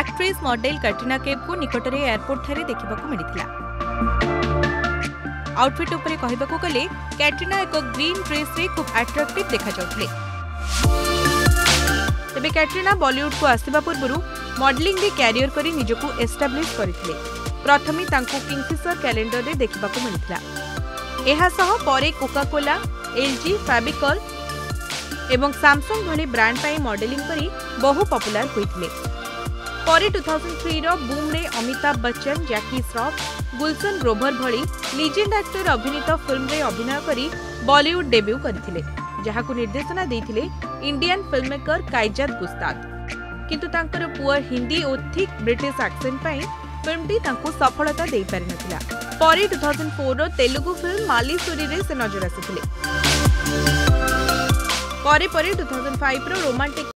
Actress model Katrina Kaif को निकट में एयरपोर्ट ठारे देखा मिलता। आउटफिट उपरे कहबाकू गले कैटरीना एक ग्रीन ड्रेस रे खूब अट्रैक्टिव देखा जाउथले। तेबे कैटरीना बॉलीवुड को आसिबा पूर्व मॉडलिंग रे कैरियर करी निजको एस्टाब्लिश करथिले। प्रथमे तांको किंगफिशर कैलेंडर रे देखबाकू मिलता। एहा सह परे कोका-कोला, एलजी, फैबिकॉल एवं सैमसंग भली ब्रांड पाई मॉडलिंग करी बहु पॉपुलर होइथिले। परे 2003 रो बूम रे अमिताभ बच्चन, जैकी श्रॉफ, गुलशन ग्रोवर भली लीजेंड एक्टर अभिनीत फिल्म रे अभिनय करी बॉलीवुड डेब्यू करथिले, जहाकू निर्देशना देथिले Indian film maker Kaizad Gustad. किंतु तांकर पुअर हिंदी और थिक ब्रिटिश एक्सेंट पाई फिल्मटी तांको सफलता दे पारि नथिला। परे 2004 रो तेलुगु फिल्म मालीसुरी रे से नजर आसिथिले। परे 2005 रो रोमांटिक